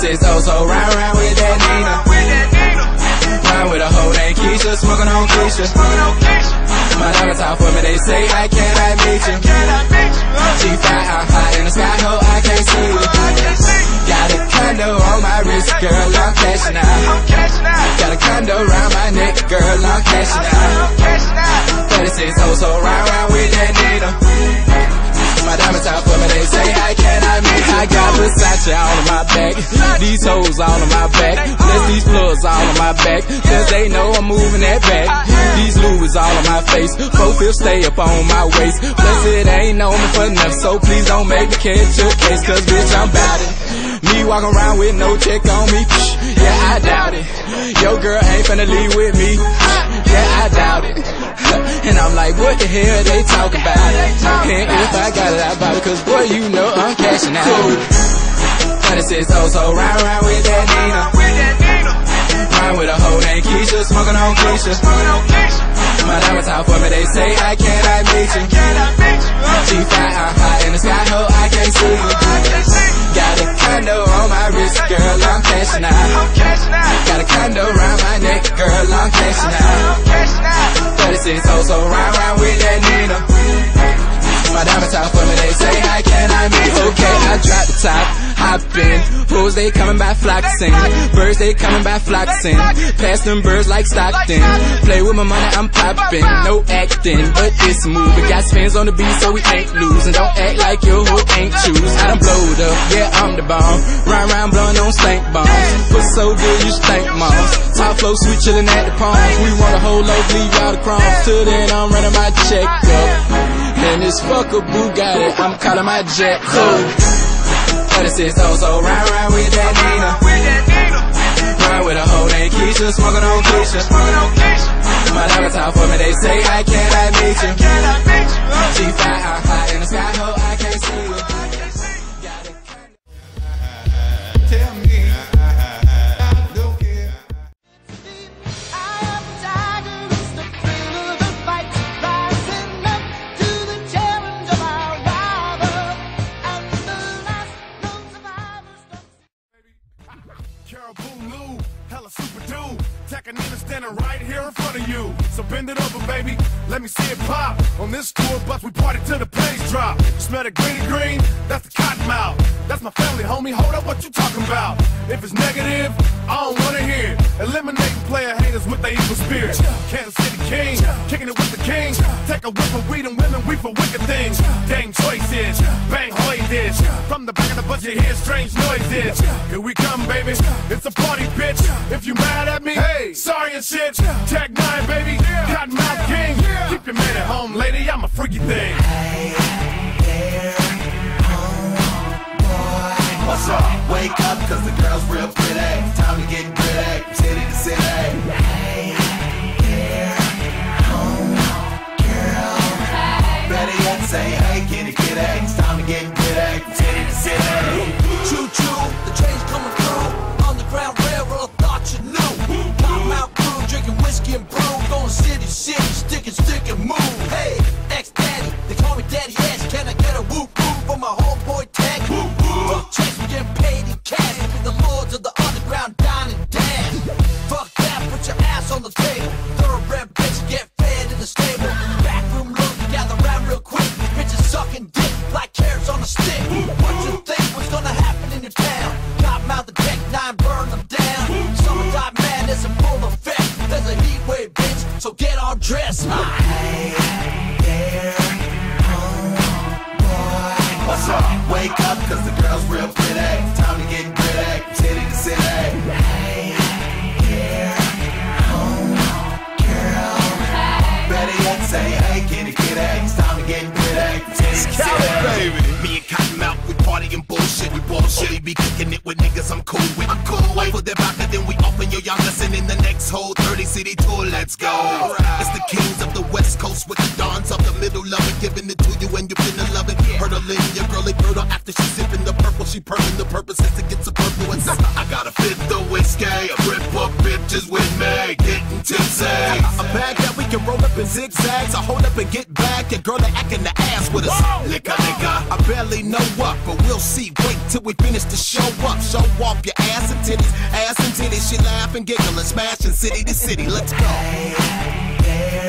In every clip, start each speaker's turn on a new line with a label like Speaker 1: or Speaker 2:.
Speaker 1: is so round with that Nina. Ride with a hoe named Keisha, smoking on Keisha. My diamonds out for me, they say, I cannot meet you. She fly out high in the sky, ho, I can't see you. Got a condo on my wrist, girl, I'm cashing out. Got a condo around my neck, girl, I'm cashing out. 36 so round with that Nina. My diamonds out for me, they say, I cannot meet you. I got Versace all on my back, these hoes all on my back, plus these plugs all on my back, cause they know I'm moving that back. These Louis all on my face, 4/5 stay up on my waist, plus it ain't on me for nothing, so please don't make me catch your case, cause bitch I'm bout it. Me walking around with no check on me, yeah I doubt it. Your girl ain't finna leave with me, yeah I doubt it. And I'm like, what the hell they talk about? And if I got it, I bought it, cause boy, you know I'm cashing out. 36 so round with that Nina. Ride with a hoe named Keisha, smoking on Keisha. My diamonds out for me, they say, I cannot meet you. She fly out high in the sky, ho, I can't see you. Got a condo on my wrist, girl, I'm cashing out. Got a condo around my neck, girl, I'm cashing out. 36 so round with that Nina. My diamonds out for me, they say, I cannot meet you. Okay, I drop the top, hop in. Fools, they coming by flocking. Birds, they coming by flocking. Pass them birds like Stockton. Play with my money, I'm popping. No acting, but it's moving. Got spins on the beat, so we ain't losing. Don't act like your hoe ain't choose. I done blowed up, yeah, I'm the bomb. Round blowing on stank bombs. Put so good, you stank moms. Top flow, sweet chillin' at the palms. We want a whole loaf, leave all the crumbs. Till then, I'm running my check up. And this fucker Bugatti, I'm calling my jet code. 36 so round with that Nina. Ride with a hoe named Keisha, smoking on Keisha. My diamonds out for me, they say, I cannot meet you. She fly out high in the sky, ho, I can't see you.
Speaker 2: Tell me. Hella super dude, taking in and standing right here in front of you. So bend it over, baby, let me see it pop. On this tour bus, we party till the pennies drop. Smell the green, that's the Kottonmouth. That's my family, homie, hold up, what you talking about? If it's negative, I don't wanna hear it. Eliminating player haters with the evil spirit. Kansas City King, kicking it with the king. Take a whiff of weed and women, we for wicked things. Game choices, bang hoy dish. From the back of the bus, you hear strange noises. Here we come, baby, it's a party, bitch. If you mad at me, hey, sorry and shit. Tag 9, baby, Kottonmouth King. Keep your man at home, lady, I'm a freaky thing.
Speaker 3: Hey there, homeboy. What's up? Wake up, cause the girl's real pretty. Time to get gritty, from city to city. Hey there, homegirl. Better yet say, hey, kitty, kitty. It's time to get gritty, from city to city.
Speaker 4: Choo-choo, the train's coming through. Underground railroad, I thought you knew. Kottonmouth crew, drinking whiskey and brew. Going city to city, stick and move. Hey, ex-daddy, they call me Daddy Ash. Can I get a whoop-whoop for my homeboy Tech? Fuck checks, we getting paid in cash. We be the lords of the underground, dine and dash. Fuck that, put your ass on the table. Thoroughbred bitch, get fed in the stable. Backroom look, gather round real quick. Bitches sucking dick like carrots on a stick. What you think was gonna happen in your town? Kottonmouth, the Tech 9, burn them down. Summertime madness in full effect. There's a heat wave, bitch, so get all dressed.
Speaker 3: Hey there, homeboy. What's up? Wake up, cause the girl's real pretty. Time to get gritty, from city to city. Hey there, homegirl. Better yet say, hey, kitty, kitty. It's time to get gritty, from city to city.
Speaker 2: Baby.
Speaker 5: Me and Kottonmouth, we party and bullshit. We bullshit. Only be kicking it with niggas I'm cool with. I'm cool. Wait for their back and then we open your y'all listen in the next whole 30 city tour. Let's go. Right. It's the kings of the West Coast with the dons of the middle of it. Giving it to you and you finna love it. Hurdling your girly girdle after she sipping the purple. She purring the purpose is to get some purple and I gotta fit the whiskey. A rip up bitches with me. Getting tipsy. A bag that we You roll up in zigzags, I hold up and get back. Your girl acting the ass with us. Liquor, liquor. I barely know what, but we'll see. Wait till we finish the show up. Show off your ass and titties. Ass and titties. She laugh and giggle and smashing city to city. Let's go.
Speaker 3: Hey there,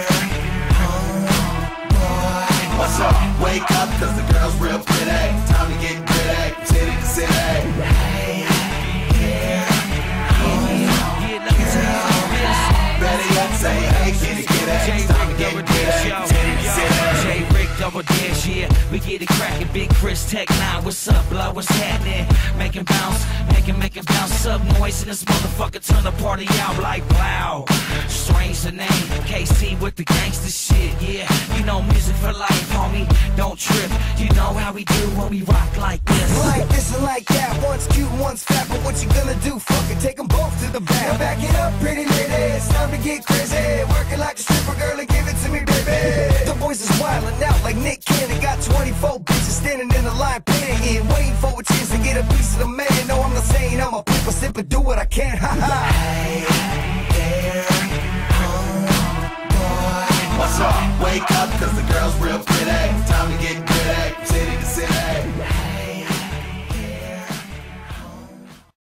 Speaker 3: homeboy. What's up? Wake up, cause the girl's real pretty. Time to get gritty. City to city. Hey there, homeboy. Better yet say, hey, get it. Time to get gritty. City to city.
Speaker 4: Double dash, yeah, we get it crackin'. Big Chris Tech 9, what's up, blood, what's happening? Making bounce, making bounce up noise in this motherfucker, turn the party out like wow. Strange the name, KC with the gangster shit, yeah. You know music for life, homie, don't trip. You know how we do when we rock like this.
Speaker 6: Like this and like that, one's cute, one's fat, but what you gonna do? Fuck it, take them both to the back. Now back it up, pretty lady, it's time to get crazy. Working like a stripper, girl, and give it to me, baby. The boys is wildin' out like Nick Cannon, got 24 bitches standing in the line paying, waiting for a chance to get a piece of the man. No, I'm not saying I'm a people sip and do what I can. Ha ha.
Speaker 3: Hey there, homeboy. What's up? Wake up, cause the girl's real pretty.